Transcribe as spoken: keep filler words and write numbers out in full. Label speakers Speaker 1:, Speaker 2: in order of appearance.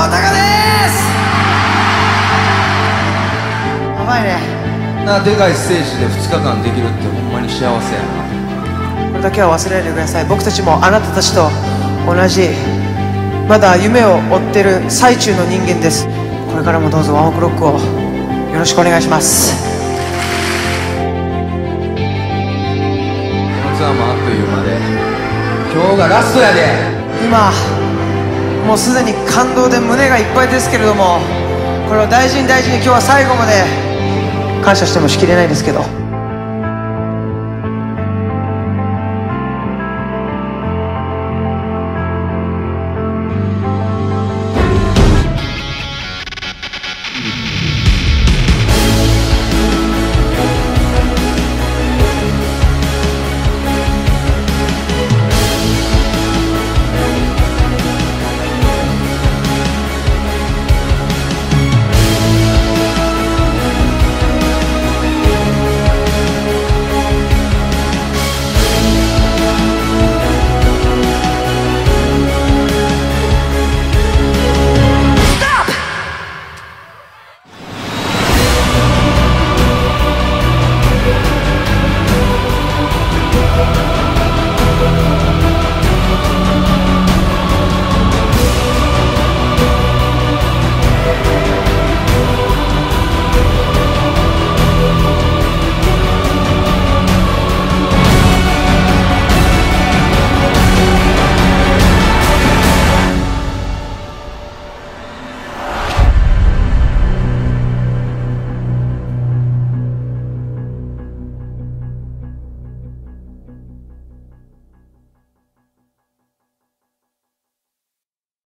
Speaker 1: タカです。やばいね。
Speaker 2: なでかいステージでふつかかんできるってほんまに幸せやな。
Speaker 1: これだけは忘れないでください。僕たちもあなたたちと同じまだ夢を追ってる最中の人間です。これからもどうぞワンオクロックをよろしくお願いします。
Speaker 2: このツアーもあっという間で今日がラストやで。
Speaker 1: 今もうすでに感動で胸がいっぱいですけれども、これを大事に大事に今日は最後まで感謝してもしきれないですけど、